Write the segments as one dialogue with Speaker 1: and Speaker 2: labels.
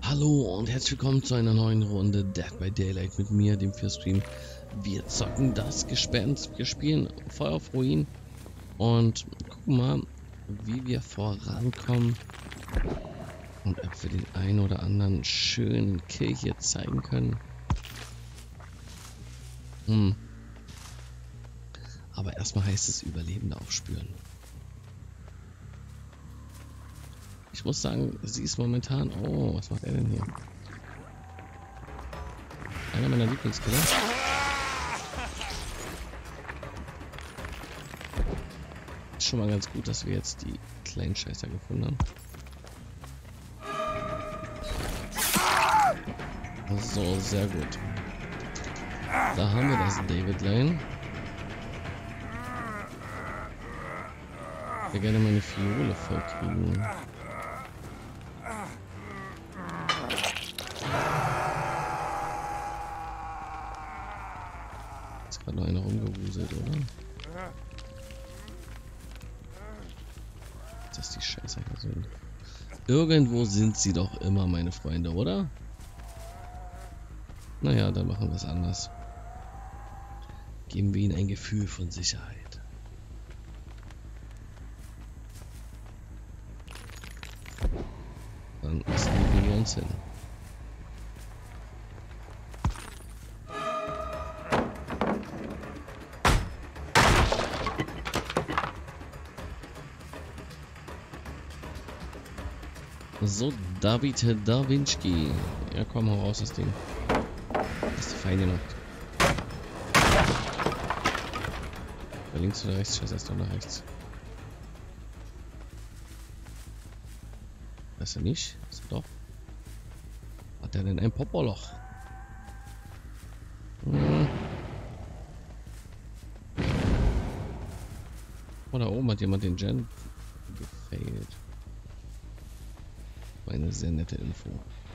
Speaker 1: Hallo und herzlich willkommen zu einer neuen Runde Dead by Daylight mit mir, dem Fürstream. Wir zocken das Gespenst, wir spielen Feuer auf Ruin und gucken mal, wie wir vorankommen und ob wir den einen oder anderen schönen Kill hier zeigen können. Aber erstmal heißt es Überlebende aufspüren. Ich muss sagen, sie ist momentan... Oh, was macht er denn hier? Einer meiner Lieblingskiller. Ist schon mal ganz gut, dass wir jetzt die kleinen Scheißer gefunden haben. So, sehr gut. Da haben wir das David Lane. Ich würde gerne meine Fiole voll kriegen. Ist gerade noch einer rumgewuselt, oder? Dass die Scheiße hier sind. Irgendwo sind sie doch immer, meine Freunde, oder? Naja, dann machen wir es anders. Geben wir ihnen ein Gefühl von Sicherheit. Dann sneaken wir uns hin. So, David Da Vinci. Ja, komm, hau raus, das Ding. Ist die Feinde noch. Bei links oder rechts? Scheiße, erst nach rechts. Ist er nicht? Ist er doch? Hat er denn ein Popoloch? Oh, da oben hat jemand den Gen gefailt. Eine sehr nette Info.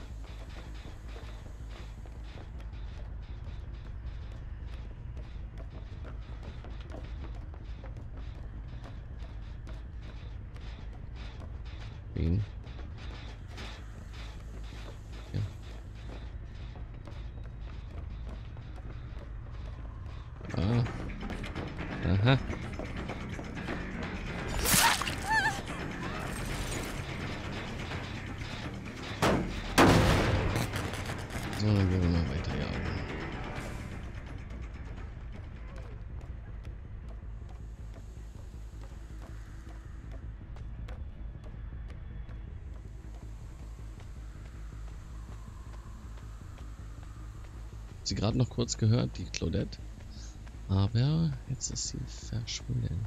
Speaker 1: Wen? Ja. Ah. Aha. So, dann gehen wir mal weiter jagen. Sie gerade noch kurz gehört, die Claudette. Aber jetzt ist sie verschwunden.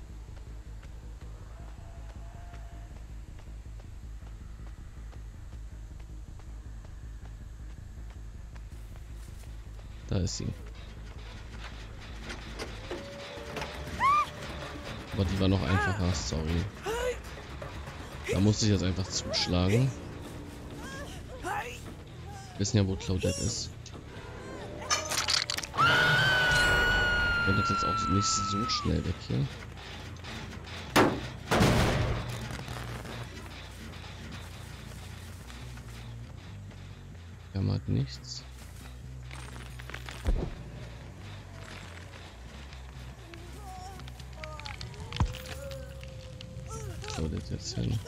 Speaker 1: Da ist sie. Aber die war noch einfacher, sorry. Da musste ich jetzt einfach zuschlagen. Wir wissen ja, wo Claudette ist. Und das jetzt auch nicht so schnell weg hier. Wir haben halt nichts. So, das jetzt hin.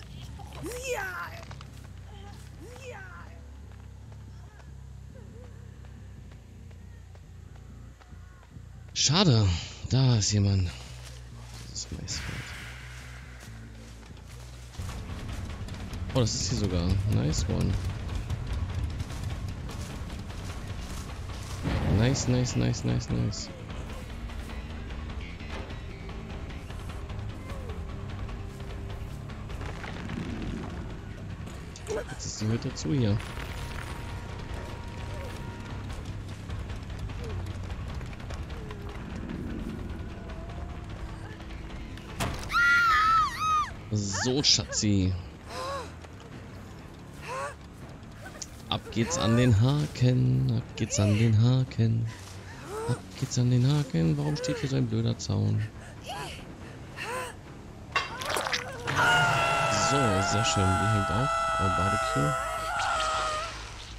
Speaker 1: Schade, da ist jemand. Das ist Maisfeld. Oh, das ist hier sogar. Nice one. Nice, nice, nice, nice, nice. Jetzt ist die Hütte zu hier. So, Schatzi. Ab geht's an den Haken. Ab geht's an den Haken. Ab geht's an den Haken. Warum steht hier so ein blöder Zaun? So, sehr schön. Die hängt auf. Oh, Barbecue.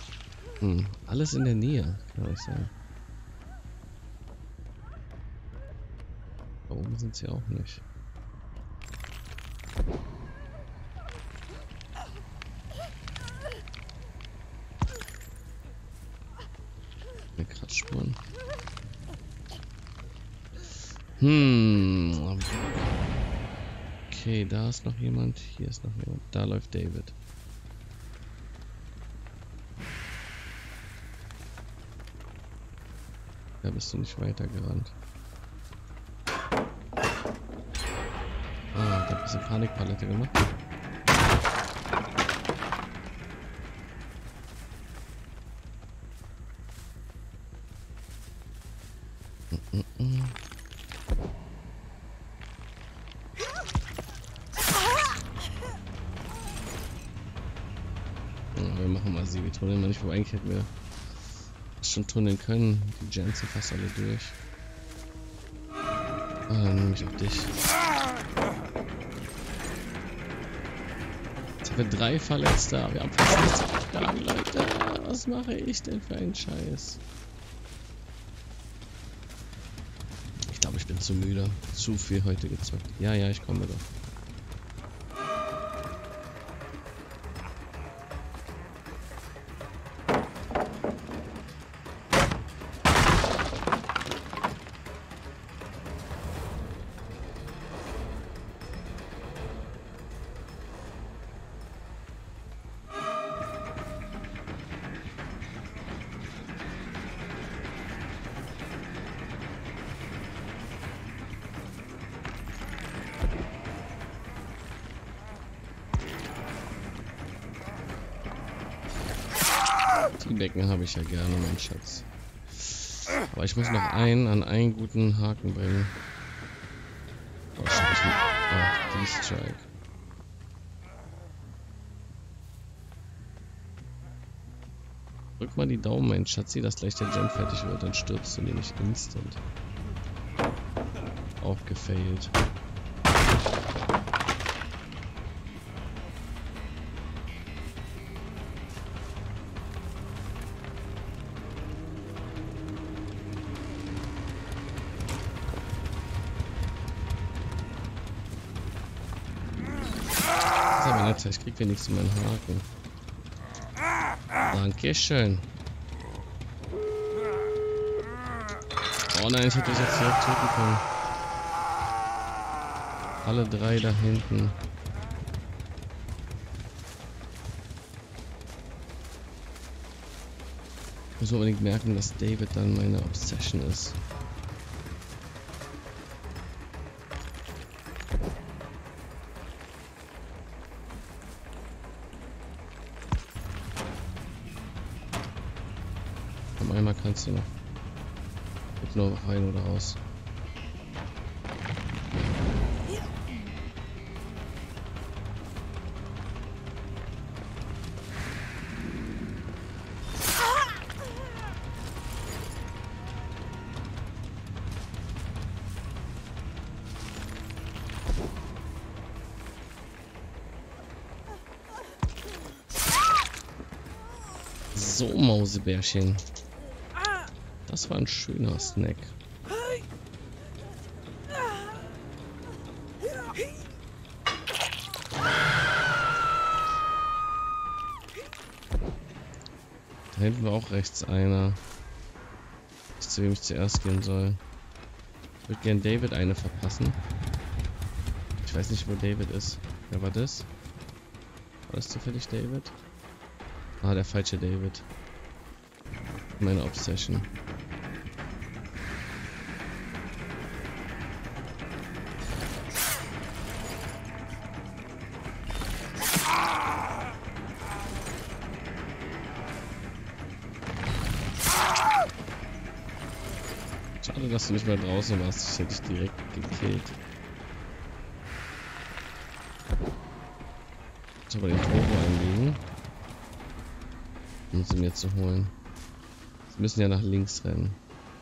Speaker 1: Alles in der Nähe, kann ich sagen. Da oben sind sie auch nicht. Kratzspuren. Okay, da ist noch jemand. Hier ist noch jemand. Da läuft David. Da bist du nicht weitergerannt. Ah, da ein bisschen Panikpalette gemacht. Wir machen mal sie, wir tunneln mal nicht, wo eigentlich hätten wir schon tunneln können. Die Gens sind fast alle durch. Ah, dann nehme ich auch dich. Jetzt haben wir 3 Verletzte, aber wir haben fast nichts aufgegangen, Leute. Was mache ich denn für einen Scheiß? Ich glaube, ich bin zu müde. Zu viel heute gezockt. Ja, ich komme doch. Die Decken habe ich ja gerne, mein Schatz. Aber ich muss noch an einen guten Haken bringen. Oh, die Strike. Drück mal die Daumen, mein Schatzi, dass gleich der Gen fertig wird, dann stirbst du nämlich instant. Auch gefailt. Ich krieg wenigstens meinen Haken. Dankeschön. Oh nein, ich hätte dich jetzt direkt töten können. Alle 3 da hinten. Ich muss unbedingt merken, dass David dann meine Obsession ist. Einmal kannst du noch. Geht nur rein oder raus. So, Mausebärchen. Das war ein schöner Snack. Da hinten war auch rechts einer. Zu wem ich zuerst gehen soll. Ich würde gern David eine verpassen. Ich weiß nicht, wo David ist. Wer war das? War das zufällig David? Ah, der falsche David. Meine Obsession. Schade, dass du nicht mehr draußen warst. Ich hätte dich direkt gekillt. Ich soll aber den Turbo einlegen, um sie mir zu holen. Sie müssen ja nach links rennen.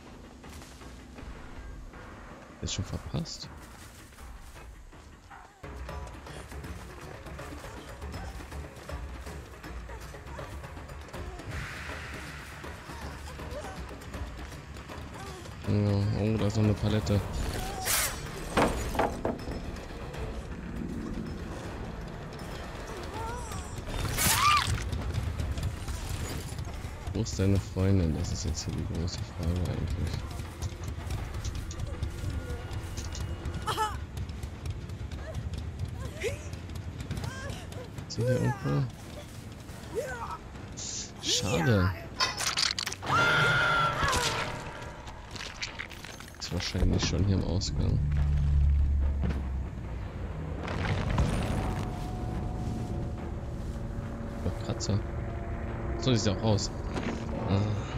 Speaker 1: Ist schon verpasst. Ja, oh, da ist noch eine Palette. Wo ist deine Freundin? Das ist jetzt hier die große Frage eigentlich. Ist sie hier irgendwo? Schade. Ist wahrscheinlich schon hier im Ausgang. Doch, Kratzer. So, die ist ja auch raus. Ah.